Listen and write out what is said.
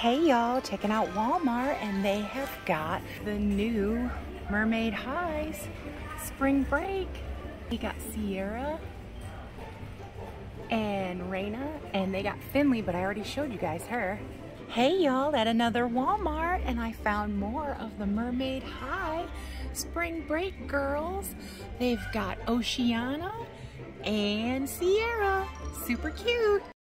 Hey y'all, checking out Walmart and they have got the new Mermaid highs, spring break. We got Sierra and Raina, and they got Finley, but I already showed you guys her. Hey y'all, at another Walmart, and I found more of the Mermaid high spring break girls. They've got Oceana and Sierra, super cute.